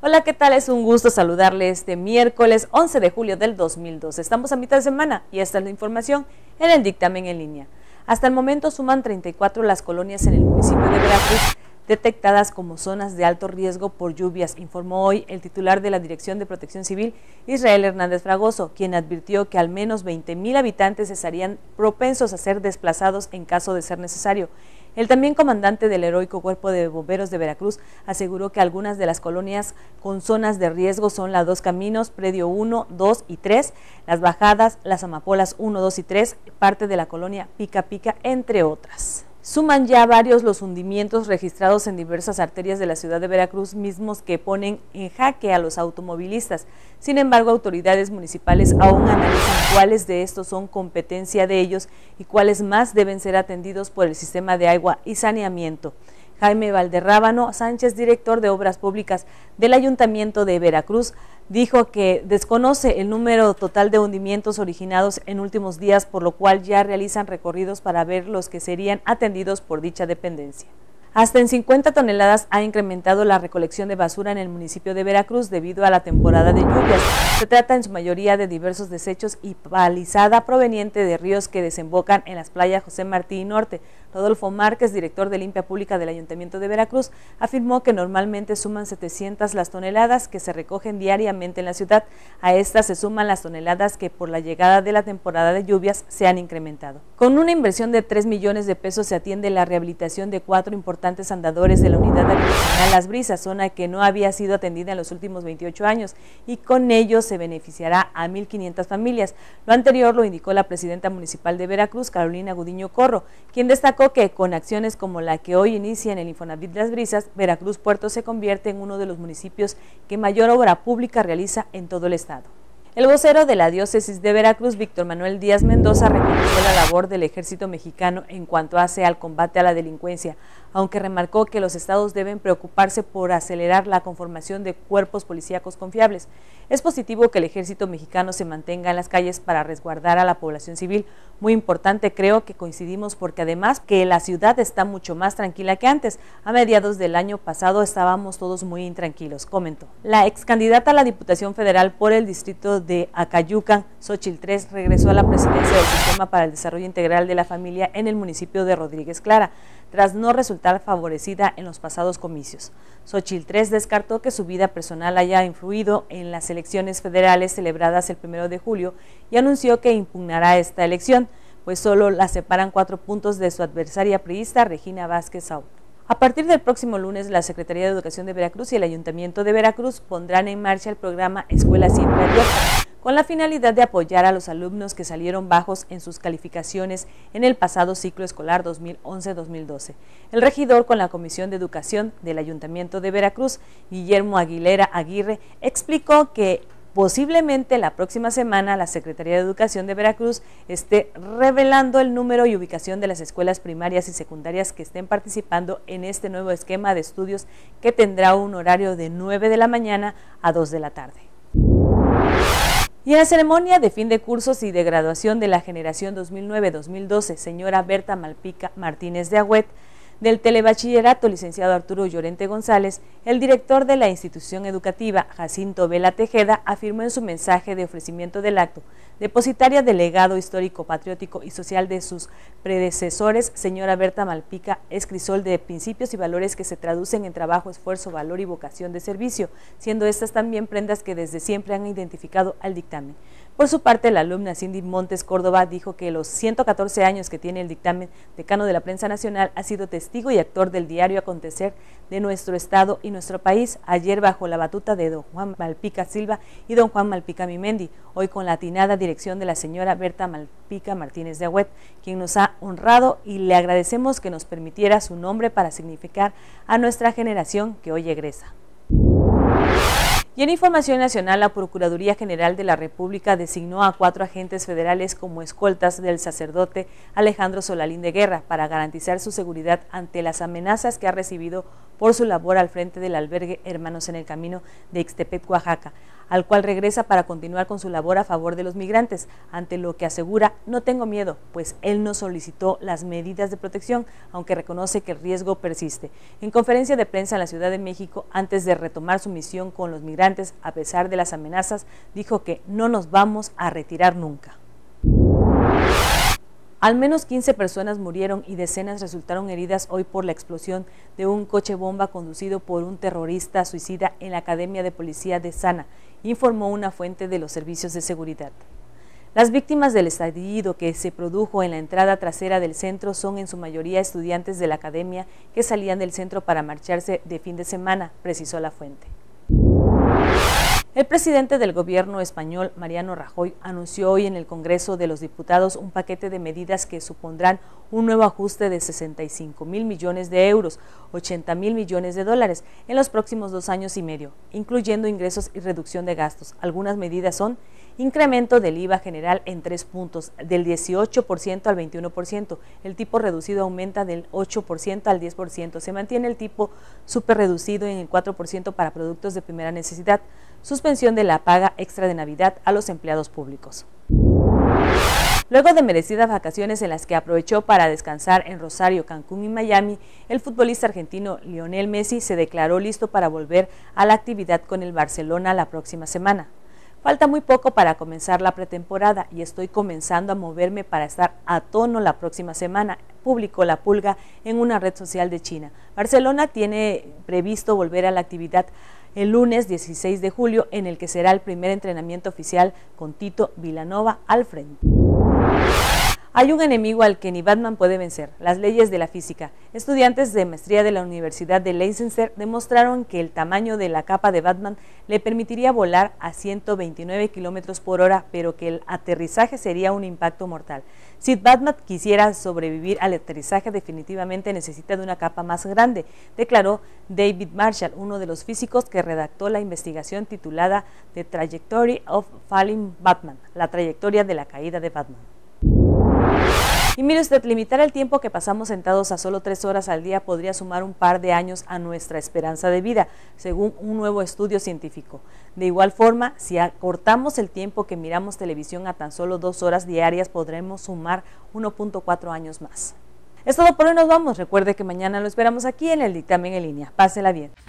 Hola, ¿qué tal? Es un gusto saludarle este miércoles 11 de julio del 2012. Estamos a mitad de semana y esta es la información en el dictamen en línea. Hasta el momento suman 34 las colonias en el municipio de Veracruz detectadas como zonas de alto riesgo por lluvias, informó hoy el titular de la Dirección de Protección Civil, Israel Hernández Fragoso, quien advirtió que al menos 20,000 habitantes estarían propensos a ser desplazados en caso de ser necesario. El también comandante del heroico Cuerpo de Bomberos de Veracruz aseguró que algunas de las colonias con zonas de riesgo son la Dos Caminos, Predio 1, 2 y 3, Las Bajadas, Las Amapolas 1, 2 y 3, parte de la colonia Pica Pica, entre otras. Suman ya varios los hundimientos registrados en diversas arterias de la ciudad de Veracruz, mismos que ponen en jaque a los automovilistas. Sin embargo, autoridades municipales aún analizan cuáles de estos son competencia de ellos y cuáles más deben ser atendidos por el sistema de agua y saneamiento. Jaime Valderrábano Sánchez, director de Obras Públicas del Ayuntamiento de Veracruz, dijo que desconoce el número total de hundimientos originados en últimos días, por lo cual ya realizan recorridos para ver los que serían atendidos por dicha dependencia. Hasta en 50 toneladas ha incrementado la recolección de basura en el municipio de Veracruz debido a la temporada de lluvias. Se trata en su mayoría de diversos desechos y palizada proveniente de ríos que desembocan en las playas José Martí y Norte. Rodolfo Márquez, director de Limpia Pública del Ayuntamiento de Veracruz, afirmó que normalmente suman 700 las toneladas que se recogen diariamente en la ciudad. A estas se suman las toneladas que por la llegada de la temporada de lluvias se han incrementado. Con una inversión de 3 millones de pesos se atiende la rehabilitación de 4 importantes andadores de la unidad habitacional Las Brisas, zona que no había sido atendida en los últimos 28 años, y con ello se beneficiará a 1,500 familias. Lo anterior lo indicó la presidenta municipal de Veracruz, Carolina Gudiño Corro, quien destacó que con acciones como la que hoy inicia en el Infonavit Las Brisas, Veracruz Puerto se convierte en uno de los municipios que mayor obra pública realiza en todo el estado. El vocero de la diócesis de Veracruz, Víctor Manuel Díaz Mendoza, reconoció la labor del ejército mexicano en cuanto hace al combate a la delincuencia, aunque remarcó que los estados deben preocuparse por acelerar la conformación de cuerpos policíacos confiables. Es positivo que el ejército mexicano se mantenga en las calles para resguardar a la población civil. Muy importante, creo que coincidimos, porque además que la ciudad está mucho más tranquila que antes. A mediados del año pasado estábamos todos muy intranquilos, comentó. La ex candidata a la Diputación Federal por el distrito de Acayucan, Xochitl 3, regresó a la presidencia del Sistema para el Desarrollo Integral de la Familia en el municipio de Rodríguez Clara, tras no resultar favorecida en los pasados comicios. Xochitl 3 descartó que su vida personal haya influido en las elecciones federales celebradas el 1 de julio y anunció que impugnará esta elección, pues solo la separan 4 puntos de su adversaria priista, Regina Vázquez Saúl. A partir del próximo lunes, la Secretaría de Educación de Veracruz y el Ayuntamiento de Veracruz pondrán en marcha el programa Escuela Siempre Abierta, con la finalidad de apoyar a los alumnos que salieron bajos en sus calificaciones en el pasado ciclo escolar 2011-2012. El regidor con la Comisión de Educación del Ayuntamiento de Veracruz, Guillermo Aguilera Aguirre, explicó que posiblemente la próxima semana la Secretaría de Educación de Veracruz esté revelando el número y ubicación de las escuelas primarias y secundarias que estén participando en este nuevo esquema de estudios, que tendrá un horario de 9 de la mañana a 2 de la tarde. Y en la ceremonia de fin de cursos y de graduación de la generación 2009-2012, señora Berta Malpica Martínez de Agüet, del Telebachillerato, licenciado Arturo Llorente González, el director de la institución educativa, Jacinto Vela Tejeda, afirmó en su mensaje de ofrecimiento del acto, depositaria del legado histórico, patriótico y social de sus predecesores, señora Berta Malpica es crisol de principios y valores que se traducen en trabajo, esfuerzo, valor y vocación de servicio, siendo estas también prendas que desde siempre han identificado al dictamen. Por su parte, la alumna Cindy Montes Córdoba dijo que los 114 años que tiene el dictamen, decano de la prensa nacional, ha sido testigo y actor del diario acontecer de nuestro estado y nuestro país, ayer bajo la batuta de don Juan Malpica Silva y don Juan Malpica Mimendi, hoy con la atinada dirección de la señora Berta Malpica Martínez de Agüet, quien nos ha honrado, y le agradecemos que nos permitiera su nombre para significar a nuestra generación que hoy egresa. Y en información nacional, la Procuraduría General de la República designó a 4 agentes federales como escoltas del sacerdote Alejandro Solalín de Guerra para garantizar su seguridad ante las amenazas que ha recibido por su labor al frente del albergue Hermanos en el Camino de Ixtepec, Oaxaca, al cual regresa para continuar con su labor a favor de los migrantes, ante lo que asegura: no tengo miedo, pues él no solicitó las medidas de protección, aunque reconoce que el riesgo persiste. En conferencia de prensa en la Ciudad de México, antes de retomar su misión con los migrantes, a pesar de las amenazas, dijo que no nos vamos a retirar nunca. Al menos 15 personas murieron y decenas resultaron heridas hoy por la explosión de un coche bomba conducido por un terrorista suicida en la Academia de Policía de Sana, informó una fuente de los servicios de seguridad. Las víctimas del estallido que se produjo en la entrada trasera del centro son en su mayoría estudiantes de la academia que salían del centro para marcharse de fin de semana, precisó la fuente. El presidente del gobierno español, Mariano Rajoy, anunció hoy en el Congreso de los Diputados un paquete de medidas que supondrán un nuevo ajuste de 65.000 millones de euros, 80.000 millones de dólares, en los próximos 2 años y medio, incluyendo ingresos y reducción de gastos. Algunas medidas son: incremento del IVA general en 3 puntos, del 18% al 21%, el tipo reducido aumenta del 8% al 10%, se mantiene el tipo superreducido en el 4% para productos de primera necesidad, suspensión de la paga extra de Navidad a los empleados públicos. Luego de merecidas vacaciones en las que aprovechó para descansar en Rosario, Cancún y Miami, el futbolista argentino Lionel Messi se declaró listo para volver a la actividad con el Barcelona la próxima semana. Falta muy poco para comenzar la pretemporada y estoy comenzando a moverme para estar a tono la próxima semana, publicó la Pulga en una red social de China. Barcelona tiene previsto volver a la actividad el lunes 16 de julio, en el que será el primer entrenamiento oficial con Tito Vilanova al frente. Hay un enemigo al que ni Batman puede vencer: las leyes de la física. Estudiantes de maestría de la Universidad de Leicester demostraron que el tamaño de la capa de Batman le permitiría volar a 129 km por hora, pero que el aterrizaje sería un impacto mortal. Si Batman quisiera sobrevivir al aterrizaje, definitivamente necesita de una capa más grande, declaró David Marshall, uno de los físicos que redactó la investigación titulada The Trajectory of Falling Batman, la trayectoria de la caída de Batman. Y mire usted, limitar el tiempo que pasamos sentados a solo 3 horas al día podría sumar un par de años a nuestra esperanza de vida, según un nuevo estudio científico. De igual forma, si acortamos el tiempo que miramos televisión a tan solo 2 horas diarias, podremos sumar 1.4 años más. Es todo por hoy, nos vamos. Recuerde que mañana lo esperamos aquí en el Dictamen en Línea. Pásela bien.